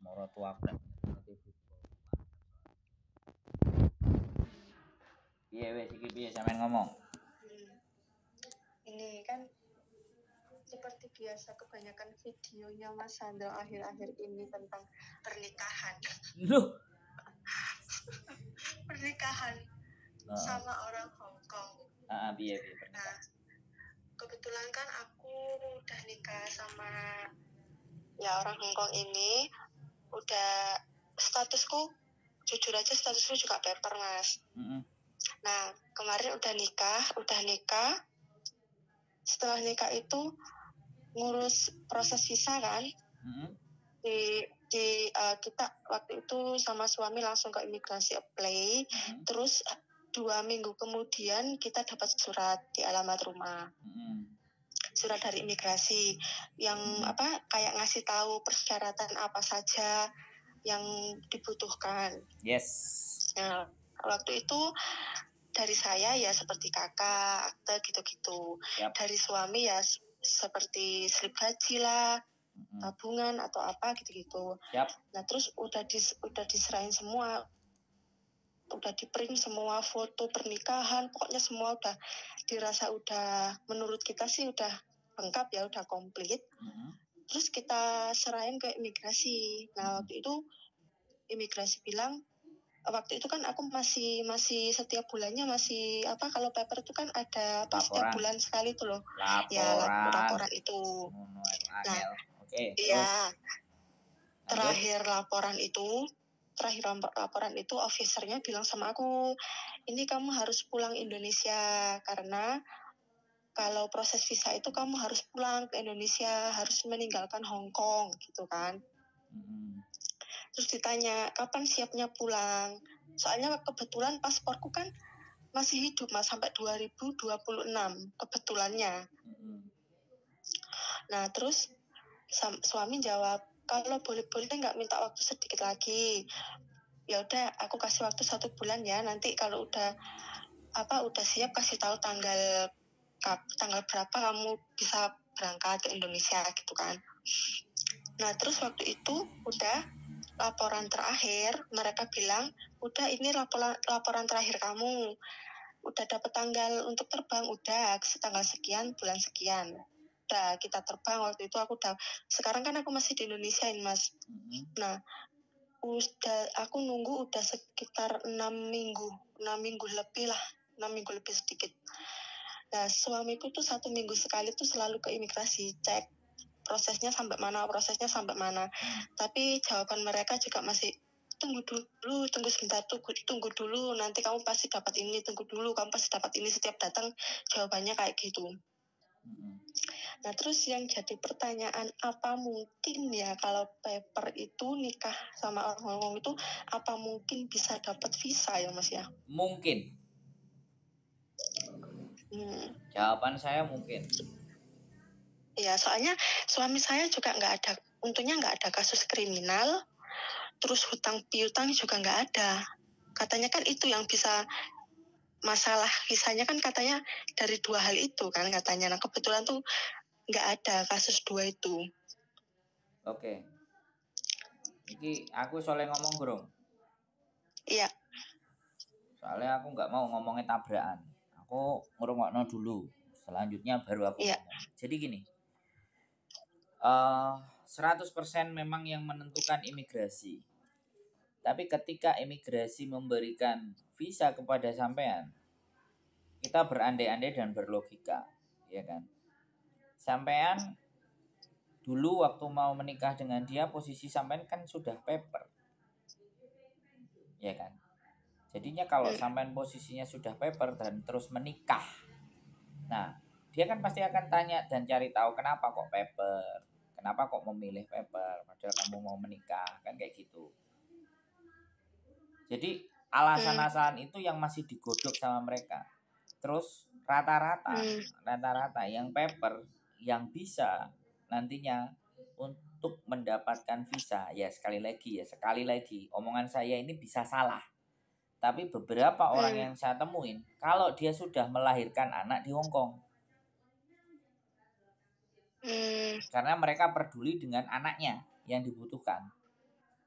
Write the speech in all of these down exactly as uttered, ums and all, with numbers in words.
Moro tuaku piye wis iki piye sampean ngomong. Ini kan seperti biasa kebanyakan videonya Mas Sandro akhir-akhir ini tentang pernikahan. Loh, pernikahan uh, sama orang Hong Kong. Heeh, uh, piye piye pernikahan. Nah, kebetulan kan aku udah nikah sama ya orang Hong Kong ini, udah statusku jujur aja statusku juga paper Mas. Mm-hmm. Nah kemarin udah nikah, udah nikah. Setelah nikah itu ngurus proses visa kan, mm-hmm. di di uh, kita waktu itu sama suami langsung ke imigrasi apply, mm-hmm. terus dua minggu kemudian kita dapat surat di alamat rumah, mm-hmm. surat dari imigrasi yang mm-hmm. apa kayak ngasih tahu persyaratan apa saja yang dibutuhkan. Yes. Nah waktu itu dari saya ya seperti kakak, akte gitu-gitu. Yep. Dari suami ya seperti slip haji lah, mm-hmm. tabungan atau apa gitu-gitu. Yep. Nah terus udah dis, udah diserahin semua, udah di print semua foto pernikahan, pokoknya semua udah dirasa udah menurut kita sih udah lengkap ya, udah komplit. Mm-hmm. Terus kita serahin ke imigrasi. Nah waktu itu imigrasi bilang, waktu itu kan aku masih masih setiap bulannya masih apa kalau paper itu kan ada apa setiap bulan sekali tuh loh. Laporan. Ya lap- laporan itu. Nah, okay, iya. Terakhir laporan itu, terakhir laporan itu officernya bilang sama aku, ini kamu harus pulang Indonesia karena kalau proses visa itu kamu harus pulang ke Indonesia, harus meninggalkan Hong Kong gitu kan. Mm-hmm. Terus ditanya, kapan siapnya pulang? Soalnya kebetulan pasporku kan masih hidup mas sampai dua ribu dua puluh enam kebetulannya. Mm-hmm. Nah terus suami jawab, kalau boleh-boleh nggak minta waktu sedikit lagi. Ya udah, aku kasih waktu satu bulan ya. Nanti kalau udah apa udah siap kasih tahu tanggal tanggal berapa kamu bisa berangkat ke Indonesia gitu kan. Nah terus waktu itu udah laporan terakhir, mereka bilang, udah ini laporan laporan terakhir kamu, udah dapat tanggal untuk terbang, udah tanggal sekian, bulan sekian, udah kita terbang. Waktu itu aku udah, sekarang kan aku masih di Indonesia ini mas, mm-hmm. Nah, udah aku nunggu udah sekitar enam minggu, enam minggu lebih lah, enam minggu lebih sedikit. Nah, suamiku tuh satu minggu sekali tuh selalu ke imigrasi, cek prosesnya sampai mana, prosesnya sampai mana. Hmm. Tapi jawaban mereka juga masih, tunggu dulu, tunggu sebentar, tunggu, tunggu dulu, nanti kamu pasti dapat ini, tunggu dulu, kamu pasti dapat ini. Setiap datang jawabannya kayak gitu. Hmm. Nah terus yang jadi pertanyaan, apa mungkin ya kalau paper itu nikah sama orang Hong Kong itu, apa mungkin bisa dapat visa ya mas ya? Mungkin. Hmm. Jawaban saya mungkin. Ya, soalnya suami saya juga nggak ada, untungnya nggak ada kasus kriminal, terus hutang piutang juga nggak ada. Katanya kan itu yang bisa masalah visanya kan katanya dari dua hal itu kan katanya. Nah kebetulan tuh nggak ada kasus dua itu. Oke. Iki aku soalnya ngomong Grong. Iya. Soalnya aku nggak mau ngomongnya tabrakan. Aku ngerungokno dulu. Selanjutnya baru aku iya. ngomong. Jadi gini. Uh, seratus persen memang yang menentukan imigrasi. Tapi ketika imigrasi memberikan visa kepada sampean, kita berandai-andai dan berlogika, ya kan? Sampean dulu waktu mau menikah dengan dia, posisi sampean kan sudah paper, ya kan? Jadinya kalau sampean posisinya sudah paper dan terus menikah, nah dia kan pasti akan tanya dan cari tahu kenapa kok paper, kenapa kok memilih paper, padahal kamu mau menikah, kan kayak gitu. Jadi alasan-alasan itu yang masih digodok sama mereka. Terus rata-rata, rata-rata yang paper yang bisa nantinya untuk mendapatkan visa, ya sekali lagi ya sekali lagi omongan saya ini bisa salah. Tapi beberapa orang yang saya temuin, kalau dia sudah melahirkan anak di Hong Kong, karena mereka peduli dengan anaknya yang dibutuhkan.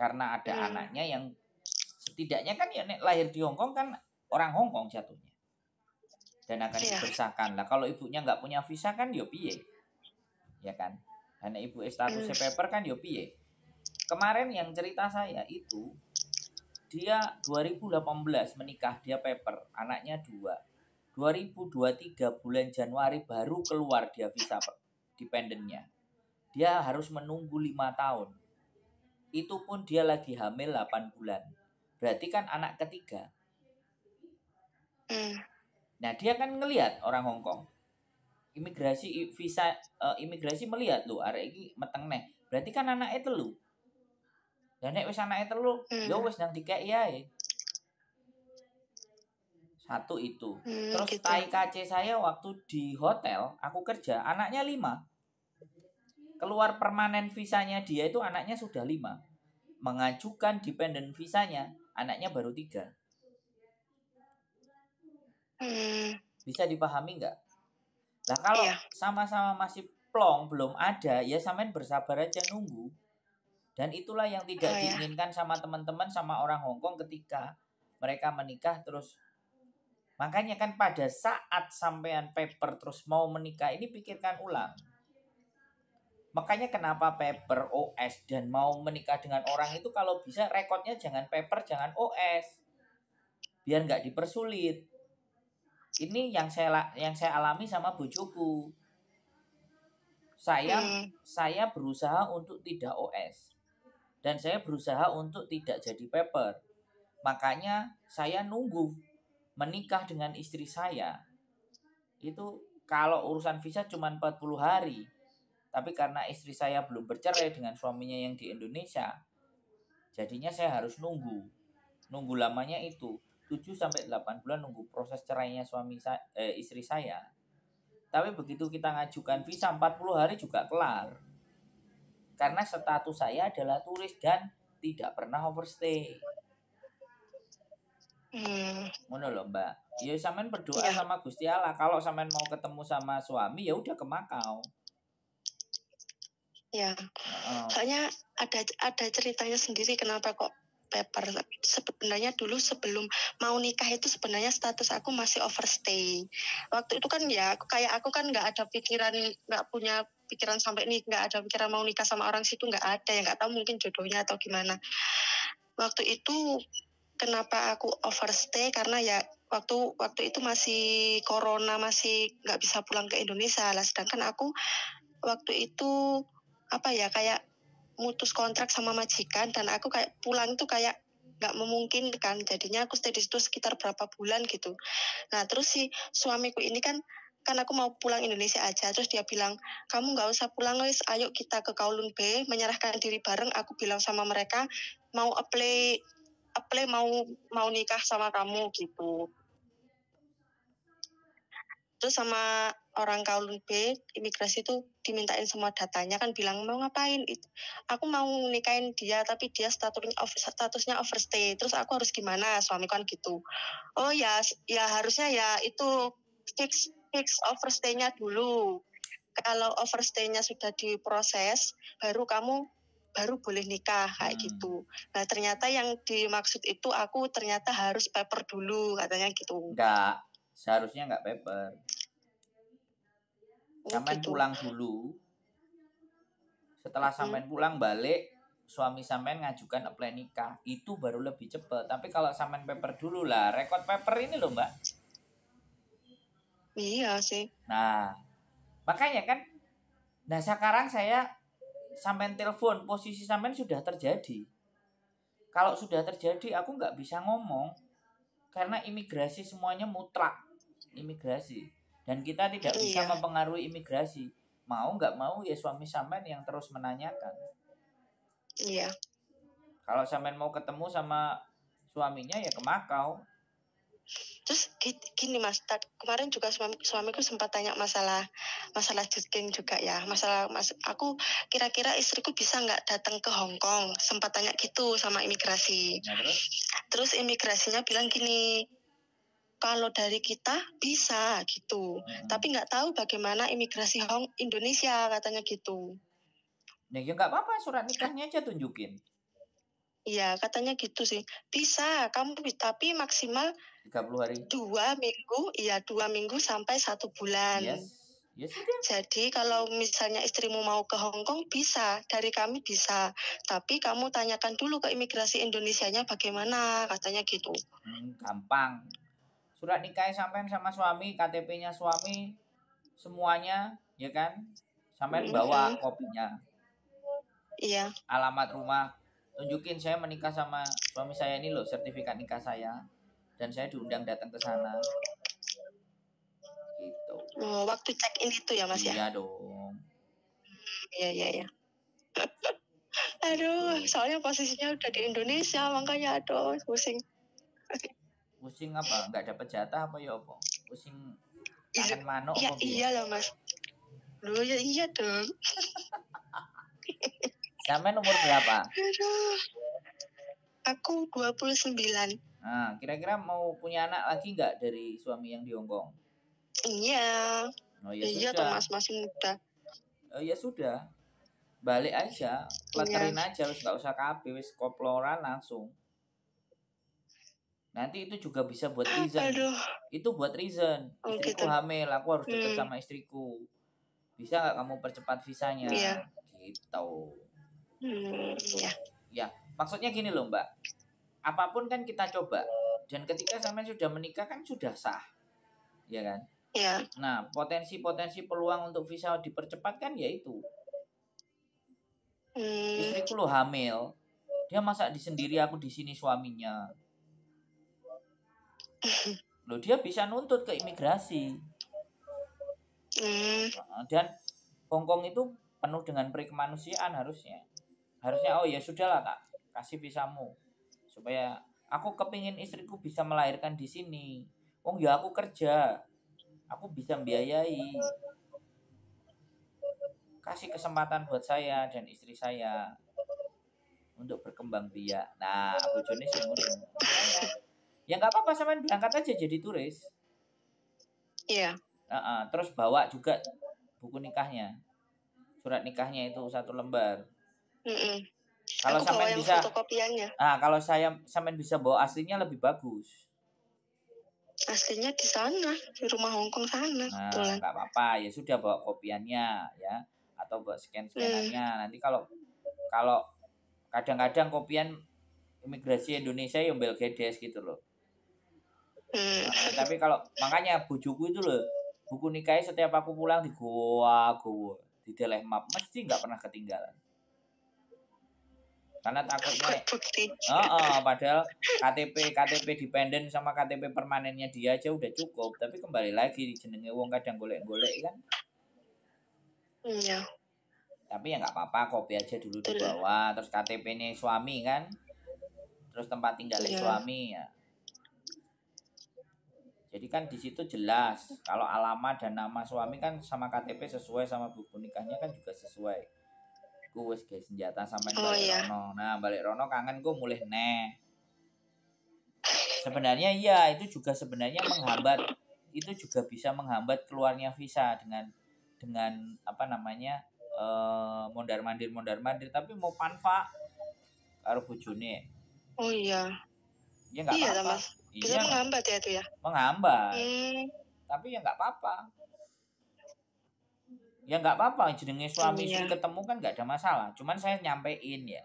Karena ada Hmm. anaknya yang setidaknya kan ya lahir di Hong Kong kan orang Hong Kong jatuhnya. Dan akan Iya. dibersahkan. Lah kalau ibunya nggak punya visa kan yo piye? Ya kan? Karena ibu statusnya Hmm. paper kan yo piye? Kemarin yang cerita saya itu dia dua ribu delapan belas menikah, dia paper, anaknya dua. dua ribu dua puluh tiga bulan Januari baru keluar dia visa dependennya. Dia harus menunggu lima tahun. Itu pun dia lagi hamil delapan bulan. Berarti kan anak ketiga. Hmm. Nah, dia kan ngelihat orang Hong Kong. Imigrasi visa uh, imigrasi melihat lho arek iki meteng neh. Berarti kan anaknya telu. Dan nek wis anaknya telu, Hmm. ya wis nang dikeki ae. Satu itu. Hmm, Terus gitu. T I K C saya waktu di hotel, aku kerja, anaknya lima. Keluar permanen visanya dia itu anaknya sudah lima. Mengajukan dependent visanya, anaknya baru tiga. Hmm. Bisa dipahami nggak? Nah kalau Iya. sama-sama masih plong, belum ada, ya samain bersabar aja nunggu. Dan itulah yang tidak Oh, ya. diinginkan sama teman-teman, sama orang Hong Kong ketika mereka menikah terus. Makanya kan pada saat sampean paper terus mau menikah ini pikirkan ulang. Makanya kenapa paper, O S, dan mau menikah dengan orang itu kalau bisa rekodnya jangan paper, jangan O S. Biar nggak dipersulit. Ini yang saya yang saya alami sama bojoku. Saya Hmm. saya berusaha untuk tidak O S. Dan saya berusaha untuk tidak jadi paper. Makanya saya nunggu menikah dengan istri saya. Itu kalau urusan visa cuma empat puluh hari. Tapi karena istri saya belum bercerai dengan suaminya yang di Indonesia, jadinya saya harus nunggu. Nunggu lamanya itu tujuh sampai delapan bulan nunggu proses cerainya suami saya, eh, istri saya. Tapi begitu kita ngajukan visa empat puluh hari juga kelar. Karena status saya adalah turis dan tidak pernah overstay. Hmm. Ngono loh, Mbak. Ya sampean berdoa Ya. sama Gusti Allah. Kalau sampean mau ketemu sama suami ya udah ke Makau. Ya. Uh, Soalnya ada ada ceritanya sendiri kenapa kok paper. Sebenarnya dulu sebelum mau nikah itu sebenarnya status aku masih overstay. Waktu itu kan ya kayak aku kan nggak ada pikiran, nggak punya pikiran sampai nih, nggak ada pikiran mau nikah sama orang situ, nggak ada, yang nggak tahu mungkin jodohnya atau gimana. Waktu itu kenapa aku overstay karena ya waktu waktu itu masih corona, masih nggak bisa pulang ke Indonesia lah. Sedangkan aku waktu itu apa ya kayak mutus kontrak sama majikan dan aku kayak pulang itu kayak nggak memungkinkan. Jadinya aku stay di situ sekitar berapa bulan gitu. Nah terus si suamiku ini kan kan aku mau pulang Indonesia aja, terus dia bilang kamu nggak usah pulang guys, ayo kita ke Kowloon Bay menyerahkan diri bareng. Aku bilang sama mereka mau apply apply mau mau nikah sama kamu gitu. Terus sama orang Kowloon Bay, imigrasi itu dimintain semua datanya, kan bilang mau ngapain? Aku mau nikahin dia tapi dia statusnya statusnya overstay. Terus aku harus gimana? Suamiku kan gitu. Oh ya, ya harusnya ya itu fix fix overstay-nya dulu. Kalau overstay-nya sudah diproses, baru kamu baru boleh nikah kayak hmm. gitu. Nah ternyata yang dimaksud itu aku ternyata harus paper dulu katanya gitu. Enggak, seharusnya enggak paper. Sampai gitu. pulang dulu. Setelah sampai hmm. pulang balik, suami sampean ngajukan apply nikah, itu baru lebih cepat. Tapi kalau sampean paper dulu lah, rekod paper ini loh Mbak. Iya sih. Nah, makanya kan, nah sekarang saya sampean telepon, posisi sampean sudah terjadi. Kalau sudah terjadi, aku nggak bisa ngomong karena imigrasi semuanya mutlak imigrasi dan kita tidak bisa iya. mempengaruhi imigrasi. Mau nggak mau ya suami sampean yang terus menanyakan. Iya. Kalau sampean mau ketemu sama suaminya ya ke Makau. Terus gini Mas, kemarin juga suami, suamiku sempat tanya masalah masalah jogging juga ya. Masalah mas, aku kira-kira istriku bisa nggak datang ke Hong Kong? Sempat tanya gitu sama imigrasi. Nah, terus? Terus imigrasinya bilang gini, kalau dari kita bisa gitu, hmm. tapi nggak tahu bagaimana imigrasi Hong Indonesia katanya gitu. Nah, ya nggak apa-apa, surat nikahnya aja tunjukin. Iya, katanya gitu sih. Bisa, kamu tapi maksimal tiga puluh hari. Dua minggu, iya dua minggu sampai satu bulan. Yes. Ya sudah. Jadi kalau misalnya istrimu mau ke Hong Kong bisa, dari kami bisa. Tapi kamu tanyakan dulu ke imigrasi Indonesianya bagaimana, katanya gitu. Hmm, gampang. Surat nikahnya sampean sama suami, K T P-nya suami, semuanya, ya kan? Sampean bawa kopinya. Iya. Alamat rumah, tunjukin saya menikah sama suami saya ini loh, sertifikat nikah saya, dan saya diundang datang ke sana. Gitu. Oh, waktu check in itu ya Mas iya ya? Iya dong. Iya iya iya. Aduh, gitu. Soalnya posisinya udah di Indonesia, makanya aduh pusing. Pusing apa? Nggak dapat jatah apa ya apa? Pusing kangen manuk ya, apa? Iya loh Mas. Loh ya iya dong. Sampai umur berapa? Aduh. Aku dua puluh sembilan. Nah, kira-kira mau punya anak lagi nggak dari suami yang di Hongkong? Iya. Oh ya iya sudah. toh Mas, masih muda. Oh ya sudah. Balik aja, pleterin iya. aja, wis nggak usah K B, wis koploran langsung. Nanti itu juga bisa buat reason. Aduh. Itu buat reason. Oh, istriku gitu. hamil, aku harus deket hmm. sama istriku. Bisa nggak kamu percepat visanya? Iya. Gitu. Hmm, ya. Ya, maksudnya gini loh Mbak. Apapun kan kita coba. Dan ketika sampai sudah menikah kan sudah sah. Ya kan? Iya. Nah, potensi-potensi peluang untuk visa dipercepat kan ya itu. Hmm. Istriku lo hamil. Dia masak di sendiri, aku di sini suaminya. Loh dia bisa nuntut ke imigrasi. Hmm. Dan Hongkong itu penuh dengan perikemanusiaan harusnya. Harusnya oh ya sudahlah Kak, kasih visamu supaya aku kepingin istriku bisa melahirkan di sini. Oh ya aku kerja, aku bisa biayai. Kasih kesempatan buat saya dan istri saya untuk berkembang biak. Nah, bojone sing ngono. Ya nggak apa-apa, sampean berangkat aja jadi turis. Iya. Uh-uh. Terus bawa juga buku nikahnya, surat nikahnya itu satu lembar. Mm-mm. Kalau sampean bisa fotokopiannya. Ah, kalau saya sampean bisa bawa aslinya lebih bagus. Aslinya di sana, di rumah Hongkong sana. Nah, nggak apa-apa, ya sudah bawa kopiannya ya, atau bawa scan-scanannya. Hmm. Nanti kalau kalau kadang-kadang kopian imigrasi Indonesia yang belgedes gitu loh. Hmm. Nah, tapi kalau makanya bujuku itu loh, buku nikahnya setiap aku pulang di goa goa di deleh map mesti nggak pernah ketinggalan. Karena takutnya oh, oh, padahal K T P K T P dependen sama K T P permanennya dia aja udah cukup, tapi kembali lagi di jenenge wong kadang golek-golek kan. Iya. Tapi ya nggak apa-apa, kopi aja dulu dibawa, terus K T P-nya suami kan. Terus tempat tinggalnya iya. suami ya. Jadi kan di situ jelas kalau alamat dan nama suami kan sama K T P sesuai, sama buku nikahnya kan juga sesuai. Gue wes guys senjata sampai oh, balik iya. Rono. Nah balik Rono kangen gue mulai neh. Sebenarnya iya itu juga sebenarnya menghambat, itu juga bisa menghambat keluarnya visa dengan dengan apa namanya uh, mondar mandir mondar mandir. Tapi mau panfa karo bojone. Oh iya. Ya nggak iya, apa-apa. Bisa iya, menghambat ya itu ya. Menghambat. Hmm. Tapi ya nggak apa-apa. Ya nggak apa-apa, jenenge suami iya. istri ketemu kan nggak ada masalah. Cuman saya nyampein ya.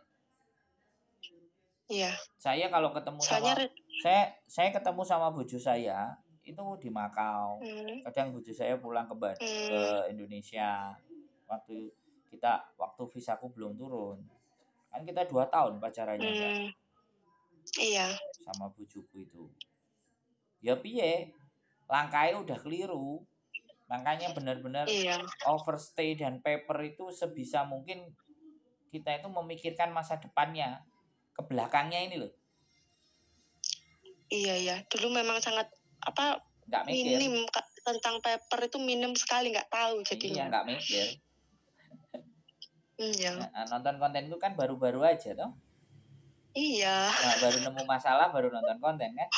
Iya. Saya kalau ketemu Soalnya sama saya saya ketemu sama bojo saya itu di Makau. Hmm. Kadang bojo saya pulang ke hmm. ke Indonesia. Waktu kita waktu visaku belum turun. Kan kita dua tahun pacarannya. Hmm. Kan? Iya. Sama bojoku itu. Ya piye? Langkahnya udah keliru. Makanya benar-benar iya. overstay dan paper itu sebisa mungkin kita itu memikirkan masa depannya, ke belakangnya ini loh. Iya ya, dulu memang sangat apa nggak mikir. Minim tentang paper itu minim sekali, nggak tahu jadinya. Iya nggak mikir. Iya. Nah, nonton konten itu kan baru-baru aja toh. Iya. Nah, baru nemu masalah baru nonton konten kan.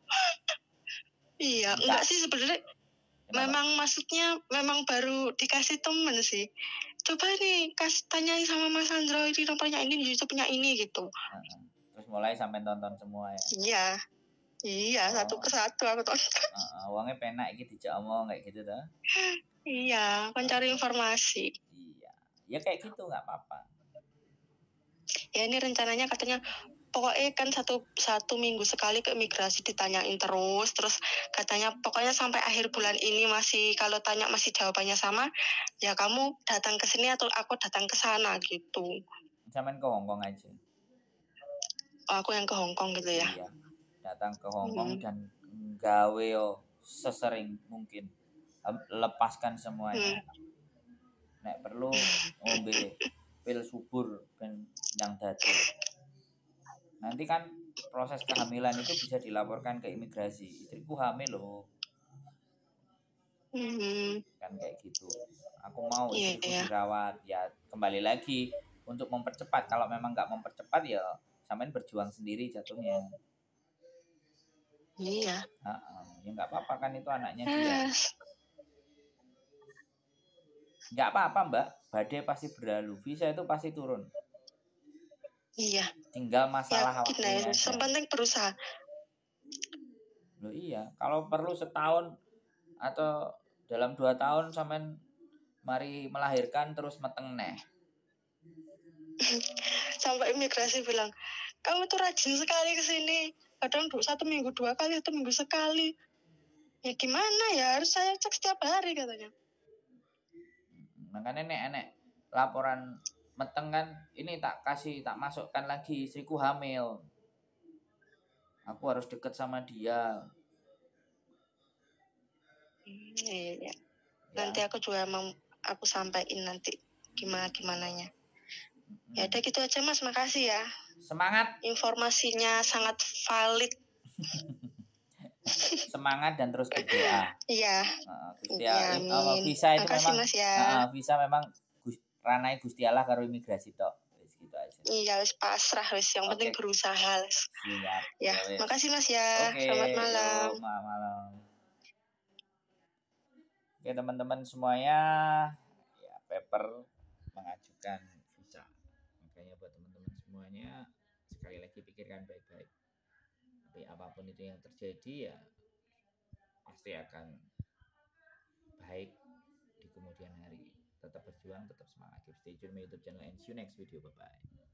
Iya, enggak, enggak sih sebenarnya. Kenapa? Memang maksudnya memang baru dikasih temen sih. Coba nih kasih tanyain sama Mas Andro ini nomornya ini, YouTube-nya ini gitu. Nah, terus Terus mulai sampai tonton semua ya. Iya. Iya, oh. satu persatu aku tonton. Uh, uangnya penak iki dijak omong kayak gitu tuh. Iya, mencari informasi. Iya. Ya kayak gitu nggak apa-apa. Ya ini rencananya katanya pokoknya kan satu satu minggu sekali ke imigrasi ditanyain terus, terus katanya pokoknya sampai akhir bulan ini masih kalau tanya masih jawabannya sama, ya kamu datang ke sini atau aku datang ke sana gitu. Sampean ke Hongkong aja. Oh, aku yang ke Hongkong gitu ya. Iya. Datang ke Hongkong hmm. dan gawe yo sesering mungkin. Lepaskan semuanya. Hmm. Nek perlu ngombe pil subur ben yang dadi. Nanti kan proses kehamilan itu bisa dilaporkan ke imigrasi. Istriku hamil loh. Hmm. Kan kayak gitu. Aku mau istriku yeah, yeah. dirawat. Ya kembali lagi untuk mempercepat. Kalau memang nggak mempercepat ya sampean berjuang sendiri jatuhnya. Iya. Uh-uh. Ya nggak apa-apa kan itu anaknya dia. Nggak apa-apa mbak. Badai pasti berlalu. Visa itu pasti turun. Iya. Tinggal masalah yakin waktunya ya. aja. Yang penting berusaha. Loh iya. Kalau perlu setahun atau dalam dua tahun sampean mari melahirkan terus meteng neh. Sampai imigrasi bilang, kamu tuh rajin sekali kesini. Kadang satu minggu dua kali, satu minggu sekali. Ya gimana ya, harus saya cek setiap hari katanya. Makanya nek-nek laporan meteng kan, ini tak kasih, tak masukkan lagi, istriku hamil. Aku harus deket sama dia. Hmm, iya. Ya. Nanti aku juga mau aku sampaikan nanti gimana gimananya. Hmm. Ya udah gitu aja Mas, makasih ya. Semangat. Informasinya sangat valid. Semangat dan terus berdoa. Iya. Uh, Gusti ya, uh, visa itu makasih, memang Mas, ya. uh, visa memang gus, ranai Gusti Allah karo imigrasi tok. Wis gitu aja. Iya, wis pasrah wis, yang okay. penting berusaha. Siap. Ya, ya makasih Mas ya. Okay. Selamat malam. Yo, malam. Oke, teman-teman semuanya, ya paper mengajukan visa. Makanya buat teman-teman semuanya sekali lagi pikirkan baik-baik. Tapi apapun itu yang terjadi ya pasti akan baik di kemudian hari. Tetap berjuang, tetap semangat. Keep stay tune my YouTube channel and see you next video. Bye bye.